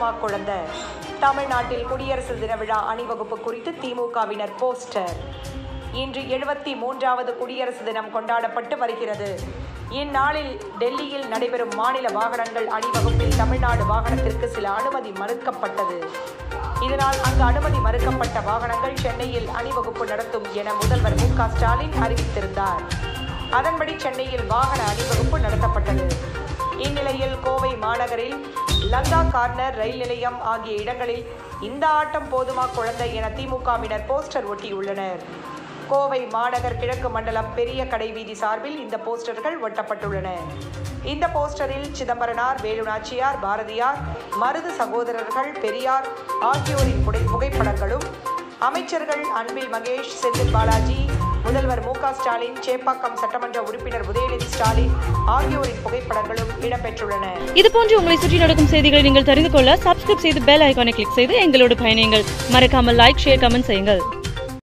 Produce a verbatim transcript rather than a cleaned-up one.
போதுமா குழந்தை. தமிழ்நாட்டில் குடியரசு தின விழா அணிவகுப்பு குறித்து திமுகவினர் போஸ்டர். இன்று எழுபத்தி மூன்றாவது குடியரசு தினம் கொண்டாடப்பட்டு வருகிறது. இந்நாளில் டெல்லியில் நடைபெறும் மாநில வாகனங்கள் அணிவகுப்பில் தமிழ்நாடு வாகனத்திற்கு சில அனுமதி மறுக்கப்பட்டது. இதனால் அங்கு அனுமதி மறுக்கப்பட்ட வாகனங்கள் சென்னையில் அணிவகுப்பு நடத்தும் என முதல்வர் மு க ஸ்டாலின் அறிவித்திருந்தார். அதன்படி சென்னையில் வாகன அணிவகுப்பு நடத்தப்பட்டது. இந்நிலையில் கோவை மாநகரில் லங்கா கார்னர் ரயில் நிலையம் ஆகிய இடங்களில் இந்த ஆட்டம் போதுமா குழந்தை என திமுகவினர் போஸ்டர் ஒட்டியுள்ளனர். கோவை மாநகர் கிழக்கு மண்டலம் பெரிய கடைவீதி சார்பில் இந்த போஸ்டர்கள் ஒட்டப்பட்டுள்ளன. இந்த போஸ்டரில் சிதம்பரனார், வேலுநாச்சியார், பாரதியார், மருது சகோதரர்கள், பெரியார் ஆகியோரின் புகைப்படங்களும், அமைச்சர்கள் அன்பில் மகேஷ், செந்தில் பாலாஜி, முதல்வர் மு க ஸ்டாலின், சேப்பாக்கம் சட்டமன்ற உறுப்பினர் உதயந ஸ்டாலின் ஆகியோரின் புகைப்படங்களும் இடம்பெற்றுள்ளன. இதுபோன்று உங்களை சுற்றி நடக்கும் செய்திகளை நீங்கள் தெரிந்து கொள்ள சப்ஸ்கிரைப் செய்து பெல் ஐகானை கிளிக் செய்து எங்களோடு பயணியுங்கள். மறக்காமல் லைக், ஷேர், கமெண்ட் செய்யுங்கள்.